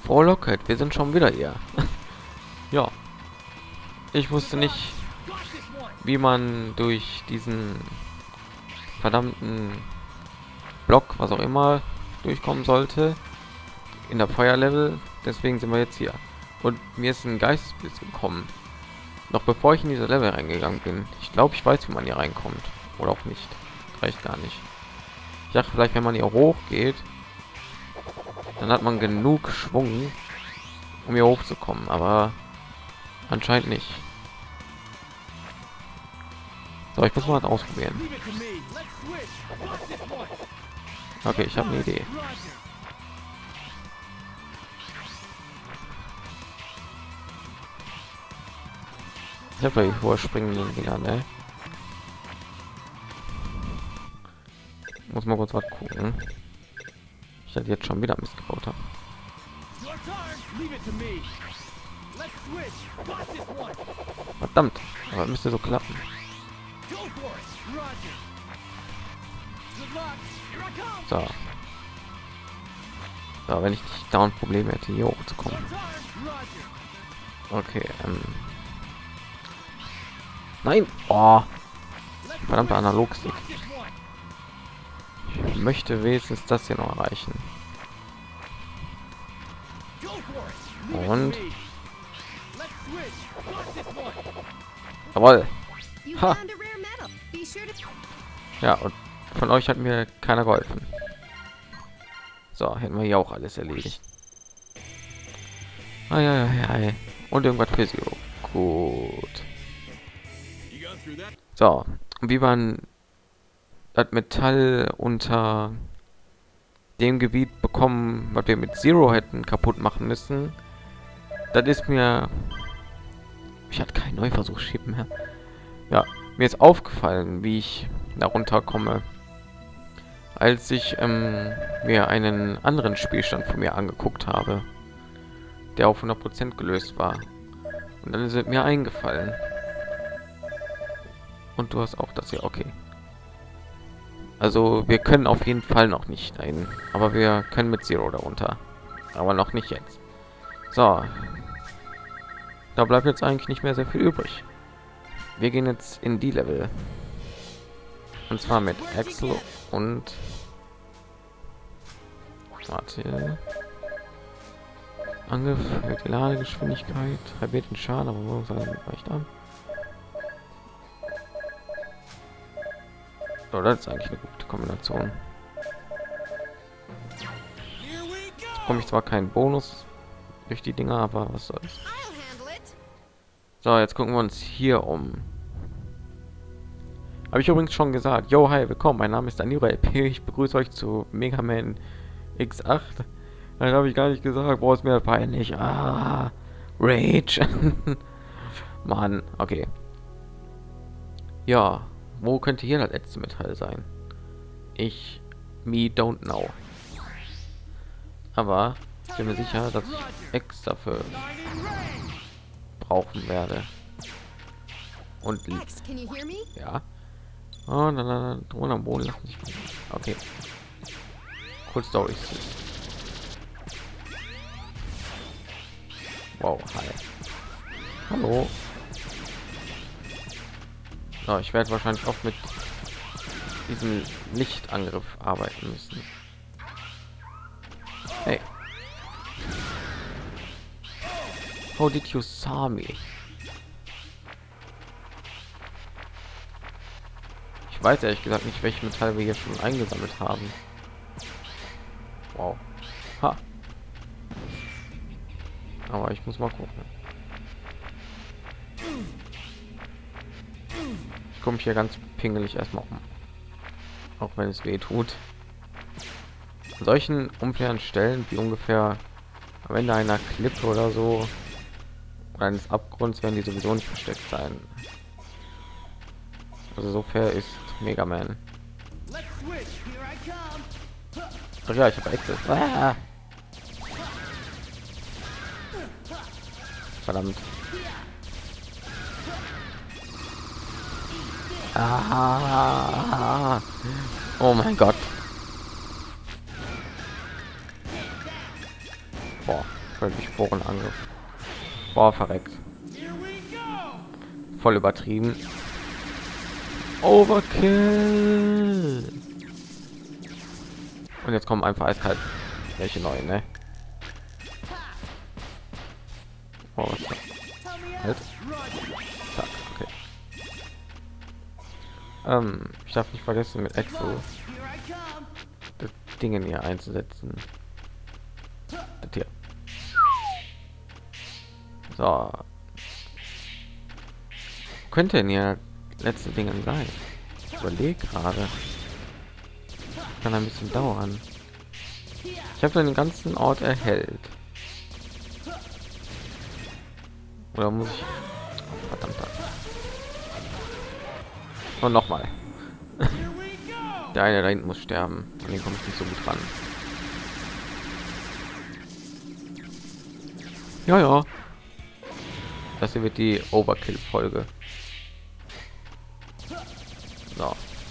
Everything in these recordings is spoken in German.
Frohlocket, wir sind schon wieder hier. Ja, ich wusste nicht, wie man durch diesen verdammten Block, was auch immer, durchkommen sollte in der Feuerlevel. Deswegen sind wir jetzt hier. Und mir ist ein Geistesblitz gekommen. Noch bevor ich in diese Level reingegangen bin. Ich glaube, ich weiß, wie man hier reinkommt. Oder auch nicht. Reicht gar nicht. Ich dachte vielleicht, wenn man hier hoch geht, dann hat man genug Schwung, um hier hochzukommen. Aber anscheinend nicht. So, ich muss mal ausprobieren. Okay, ich habe eine Idee. Ich habe die hohe springenden Dinger, ne? Muss mal kurz was gucken. Ich hätte jetzt schon wieder Mist gebaut habe. Verdammt, aber müsste so klappen. So. So, wenn ich nicht dauernd Probleme hätte, hier hochzukommen. Okay, nein! Oh! Verdammter Analogstick. Ich möchte wenigstens das hier noch erreichen. Und... Jawohl! Ha! Ja, und von euch hat mir keiner geholfen. So, hätten wir hier auch alles erledigt. Ah, ja. Und irgendwas für sie. Gut. So, wie man das Metall unter dem Gebiet bekommen, was wir mit Zero hätten kaputt machen müssen, das ist mir... Ich hatte keinen Neuversuch schieben mehr. Ja, mir ist aufgefallen, wie ich darunter komme, als ich mir einen anderen Spielstand von mir angeguckt habe, der auf 100% gelöst war. Und dann ist es mir eingefallen. Und du hast auch das hier, okay. Also wir können auf jeden Fall noch nicht dahin, aber wir können mit Zero darunter, aber noch nicht jetzt. So, da bleibt jetzt eigentlich nicht mehr sehr viel übrig. Wir gehen jetzt in die Level, und zwar mit Axel und warte. Angriff mit die Ladegeschwindigkeit, halbiert den Schaden, aber muss reicht an. So, das ist eigentlich eine gute Kombination. Komme ich zwar keinen Bonus durch die Dinger, aber was soll's. So, jetzt gucken wir uns hier um. Habe ich übrigens schon gesagt. Yo, hi, willkommen. Mein Name ist Daniel LP. Ich begrüße euch zu Mega Man X8. Dann habe ich gar nicht gesagt. Boah, ist mir peinlich. Ah, Rage. Mann, okay. Ja, wo könnte hier das letzte Metall sein? Me don't know. Aber ich bin mir sicher, dass ich X dafür brauchen werde. Und ja. Oh, na, Drohnen am Boden lassen sich. Okay. Cool Story. Wow, hi. Hallo. So, ich werde wahrscheinlich auch mit diesem Lichtangriff arbeiten müssen. Hey. How did you saw me? Ich weiß ehrlich gesagt nicht, welche Metall wir hier schon eingesammelt haben. Wow. Ha. Aber ich muss mal gucken. Ich komme hier ganz pingelig erstmal um. Auch wenn es weh tut. An solchen unfairen Stellen, wie ungefähr am Ende einer Klippe oder so, oder eines Abgrunds, werden die sowieso nicht versteckt sein. Also so fair ist Mega Man. Ach ja, ich habe Access. Ah! Verdammt. Ah! Oh mein Gott. Boah. Voll durch Sporenangriff. Boah, verreckt. Voll übertrieben. Overkill. Und jetzt kommen einfach eiskalt welche neuen, ne? Oh, was ist das? Halt. Zack, okay. Ich darf nicht vergessen, mit Exo das Ding hier einzusetzen. Das hier. So. Könnte denn ja letzte Dinge sein? Ich überlege gerade. Kann ein bisschen dauern. Ich habe den ganzen Ort erhellt. Oder muss ich? Oh, verdammt. Und noch mal. Der eine da hinten muss sterben. An den komme ich nicht so gut ran. Ja, ja. Das hier wird die Overkill-Folge. So.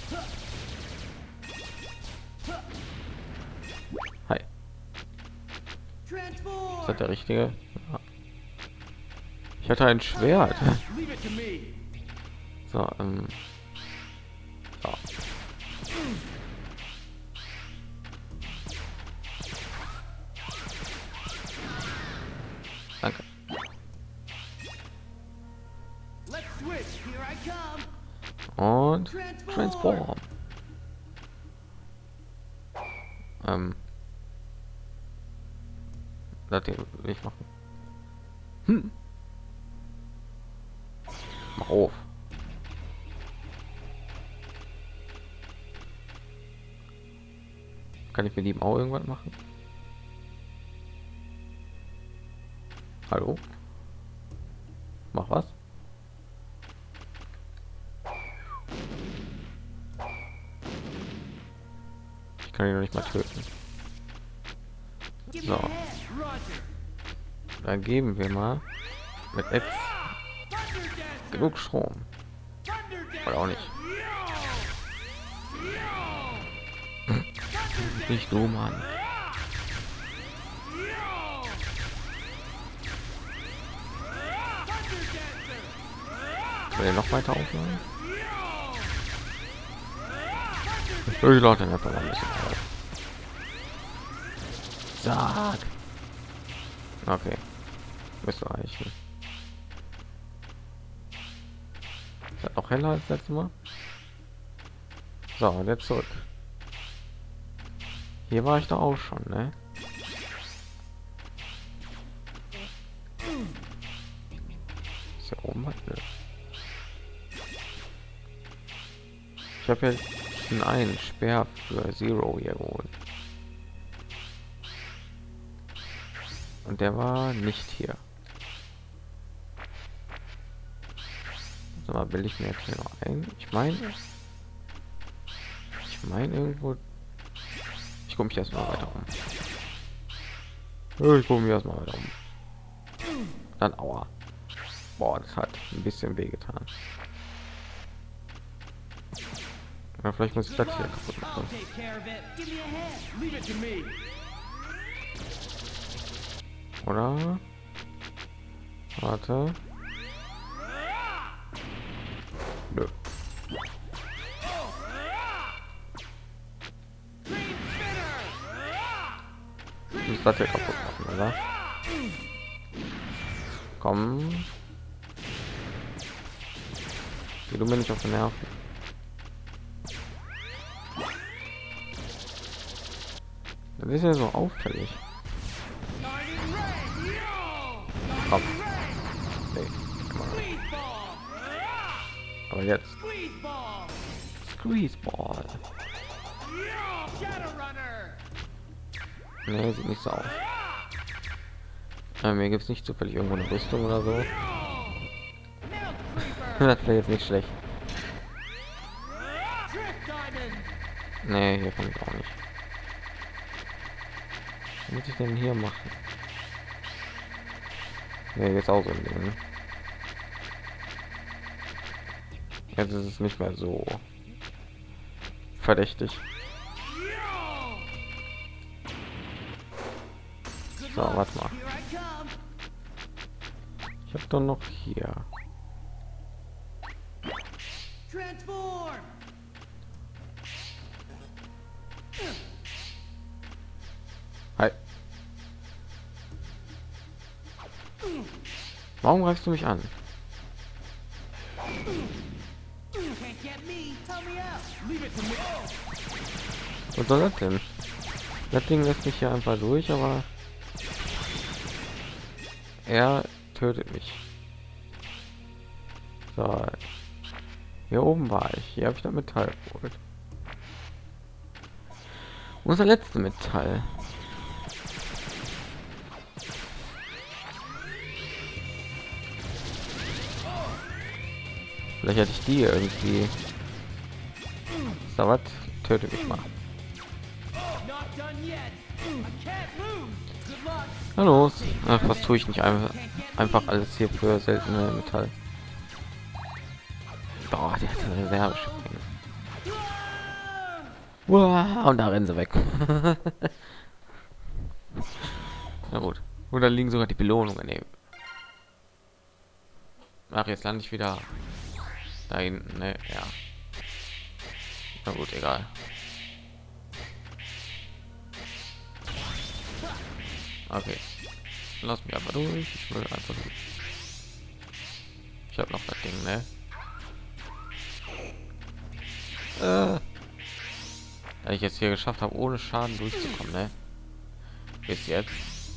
Hi. Ist das der richtige? Ja. Ich hatte ein Schwert. So, so. Danke. Und Transform. Das hier will ich machen. Mach auf. Kann ich mit ihm auch irgendwas machen? Hallo? Mach was? Ich kann ihn noch nicht mal töten. So. Dann geben wir mal mit X genug Strom. Oder auch nicht. Nicht du, Mann. Will er noch weiter aufladen? Ich lade den einfach mal ein bisschen auf. Sag. Okay. Müsste reichen. Ist das noch heller als letztes Mal? So, und jetzt zurück. Hier war ich da auch schon, ne? Ist hier oben was? Ne? Ich habe jetzt einen Speer für Zero hier geholt. Und der war nicht hier. So, mal will ich mir jetzt hier noch ein. Ich meine irgendwo. Ich gucke mich erstmal weiter um. Ich gucke mich erstmal weiter um. Dann aua. Boah, das hat ein bisschen weh getan. Ja, vielleicht muss ich das hier kaputt machen. Oder? Warte. Nö. Ich muss das hier kaputt machen, oder? Komm. Geh du mir nicht auf den Nerven. Das ist ja so auffällig. Komm. Nee. Aber jetzt. Squeezeball. Nee, sieht nicht so aus. Mir gibt es nicht zufällig irgendwo eine Rüstung oder so. Das wäre jetzt nicht schlecht. Nee, hier kann ich auch nicht. Was muss ich denn hier machen? Nee, jetzt auch so ein Ding. Jetzt ist es nicht mehr so verdächtig. So, warte mal. Ich habe doch noch hier. Hi. Warum greifst du mich an? Was soll das denn? Das Ding lässt mich hier einfach durch, aber er tötet mich. So. Hier oben war ich. Hier habe ich das Metall geholt. Unser letztes Metall. Vielleicht hätte ich die irgendwie. So, was? Töte mich mal. Na los. Ach, was tue ich nicht einfach alles hier für seltene Metall. Oh, die hat eine Reserve. Wow, und da rennen sie weg. Na gut. Oder liegen sogar die Belohnungen daneben. Ach, jetzt lande ich wieder da hinten, ne? Ja. Na gut, egal. Okay. Lass mich einfach durch. Ich will einfach durch. Ich habe noch das Ding, ne? Da ich jetzt hier geschafft habe, ohne Schaden durchzukommen, ne? Bis jetzt.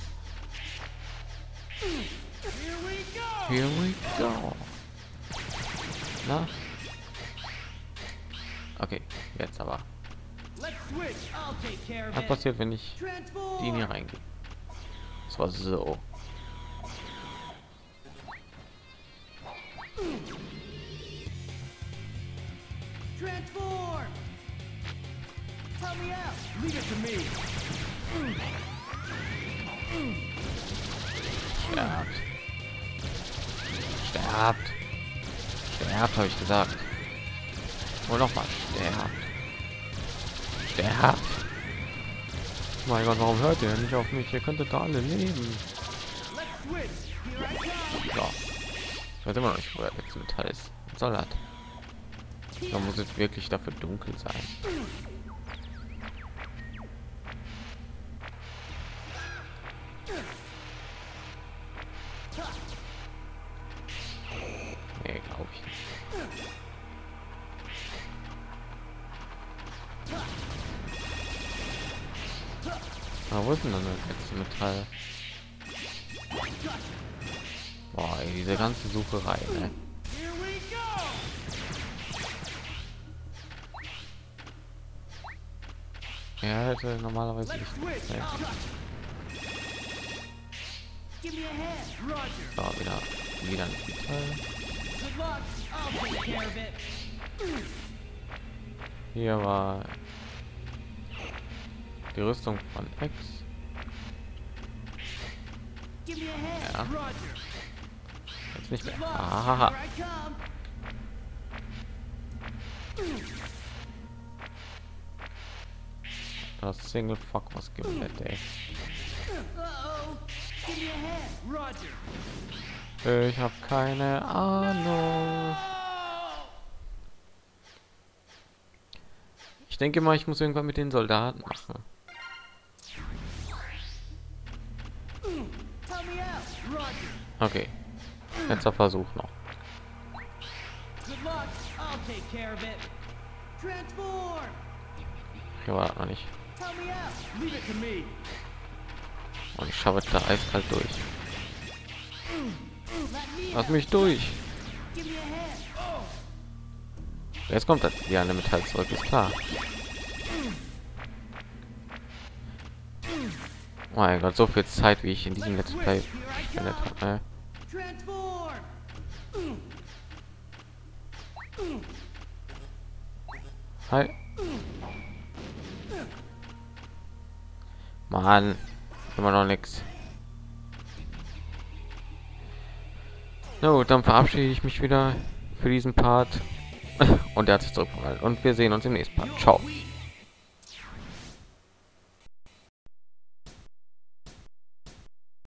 Here we go. Na? Okay, jetzt aber. Was passiert, wenn ich die hier reingehe? Das war so. Transform. Tell me out. Leave it to me. Sterbt. Sterbt. Sterbt, habe ich gesagt. Und noch mal sterbt. Sterbt. Mein Gott, warum hört ihr nicht auf mich? Ihr könntet da alle leben. So. Ich weiß immer noch nicht, wo er jetzt Metall ist. Was soll das? Da muss es wirklich dafür dunkel sein. Nee, glaube ich nicht. Aber wo ist denn dann das letzte Metall? Boah, ey, diese ganze Sucherei, ne? Ja, hätte normalerweise nicht. Ne. So, wieder ein Metall. Hier war die Rüstung von X. Ja. Jetzt nicht mehr. Aha. Das Single Fuck, was gibt es, ey? Ich habe keine Ahnung. Ich denke mal, ich muss irgendwann mit den Soldaten machen. Okay. Letzter Versuch noch. Hier war das noch nicht. Und ich schaffe da eiskalt durch. Lass mich durch. Jetzt kommt das wieder eine Metall zurück, ist klar. Oh mein Gott, so viel Zeit, wie ich in diesem Let's Play verwendet habe. Hi. Mann, immer noch nichts. Na gut, dann verabschiede ich mich wieder für diesen Part und der hat sich zurückgehalten und wir sehen uns im nächsten Part. Ciao.